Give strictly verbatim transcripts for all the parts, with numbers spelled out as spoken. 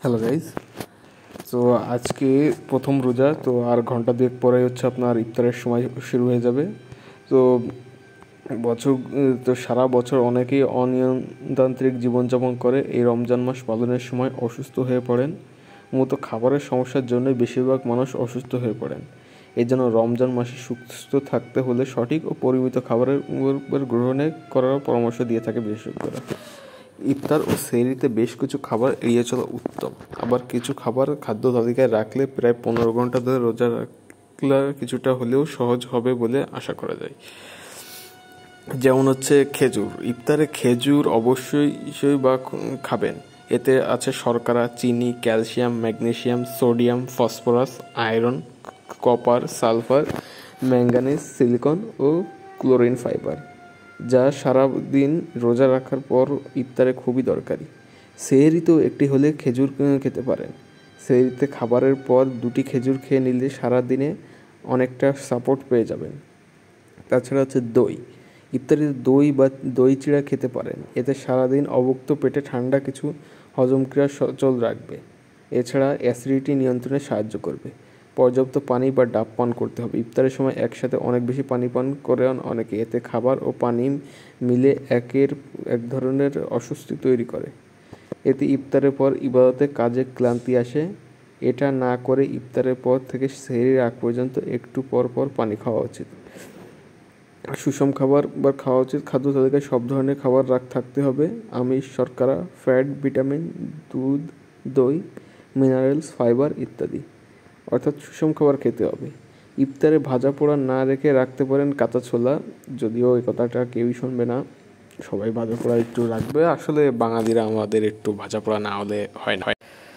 Hello guys. তো আজকে প্রথম রোজা, তো আর ঘন্টা দুয়েক পরে হচ্ছে আপনার ইফতারের সময় শুরু হয়ে যাবে। তো বছর তো সারা বছর অনেকেই অনিয়মতান্ত্রিক জীবনযাপন করে এই রমজান মাস পালনের সময় অসুস্থ হয়ে পড়েন। মূলত খাবারের সমস্যার জন্যই বেশিরভাগ মানুষ অসুস্থ হয়ে পড়েন। এই জন্য রমজান মাসে সুস্থ থাকতে হলে সঠিক ও পরিমিত খাবারের গ্রহণে করার পরামর্শ দিয়ে থাকে বিশেষজ্ঞরা। ইফতার ও সেহরিতে বেশ কিছু খাবার এড়িয়ে চলা উত্তম। আবার কিছু খাবার খাদ্য তালিকায় রাখলে প্রায় পনেরো ঘন্টা ধরে রোজা রাখলে কিছুটা হলেও সহজ হবে বলে আশা করা যায়। যেমন হচ্ছে খেজুর। ইফতারে খেজুর অবশ্যই বা খাবেন। এতে আছে শর্করা, চিনি, calcium, magnesium, sodium, phosphorus, iron, copper, sulphur, manganese, silicon ও ক্লোরিন ফাইবার, যা সারাদিন রোজা রাখার পর ইফতারে খুবই দরকারি। সেহরিতেও একটি হলে খেজুর খেতে পারেন। সেহরিতে খাবারের পর দুটি খেজুর খেয়ে নিলে সারাদিনে অনেকটা সাপোর্ট পেয়ে যাবেন। তাছাড়া হচ্ছে দই। ইফতারিতে দই বা দই চিড়া খেতে পারেন। এতে সারাদিন অভুক্ত পেটে ঠান্ডা কিছু হজমক্রিয়া সচল রাখবে। এছাড়া অ্যাসিডিটি নিয়ন্ত্রণে সাহায্য করবে। পর্যাপ্ত পানি বা ডাব পান করতে হবে। ইফতারের সময় একসাথে অনেক বেশি পানি পান করেন অনেকে। এতে খাবার ও পানি মিলে একের এক ধরনের অস্বস্তি তৈরি করে। এতে ইফতারের পর ইবাদতে কাজে ক্লান্তি আসে। এটা না করে ইফতারের পর থেকে সেহরির আগ পর্যন্ত একটু পর পর পানি খাওয়া উচিত। সুষম খাবার বা খাওয়া উচিত। খাদ্য তালিকায় সব ধরনের খাবার রাখ থাকতে হবে। আমিষ, শর্করা, ফ্যাট, ভিটামিন, দুধ, দই, মিনারেলস, ফাইবার ইত্যাদি। অর্থাৎ সুষম খাবার খেতে হবে। ইফতারে ভাজা পোড়া না রেখে রাখতে পারেন কাঁচা ছোলা, যদিও এই কথাটা কেউই শুনবে না, সবাই ভাজা পোড়া একটু রাখবে। আসলে বাঙালিরা আমাদের একটু ভাজা পোড়া না হলে হয় না,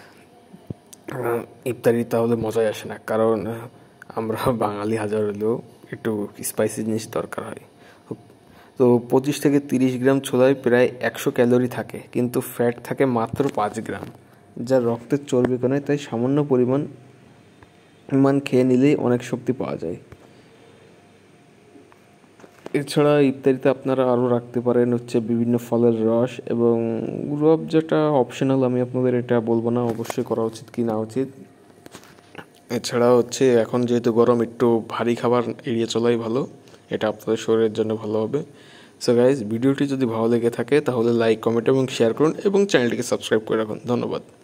ইফতারি তাহলে মজাই আসে না, কারণ আমরা বাঙালি হাজার হলেও একটু স্পাইসি জিনিস দরকার হয়। তো পঁচিশ থেকে তিরিশ গ্রাম ছোলায় প্রায় একশো ক্যালোরি থাকে, কিন্তু ফ্যাট থাকে মাত্র পাঁচ গ্রাম, যা রক্তের চর্বি কমায়। তাই সামান্য পরিমাণ মান খেয়ে নিলেই অনেক শক্তি পাওয়া যায়। এছাড়া ইফতারিতে আপনারা আরও রাখতে পারেন হচ্ছে বিভিন্ন ফলের রস এবং রুয়াব, যেটা অপশনাল, আমি আপনাদের এটা বলবো না অবশ্যই করা উচিত কি না উচিত। এছাড়া হচ্ছে এখন যেহেতু গরম, একটু ভারী খাবার এড়িয়ে চলাই ভালো, এটা আপনাদের শরীরের জন্য ভালো হবে। সো গাইজ, ভিডিওটি যদি ভালো লেগে থাকে তাহলে লাইক, কমেন্ট এবং শেয়ার করুন এবং চ্যানেলটিকে সাবস্ক্রাইব করে রাখুন। ধন্যবাদ।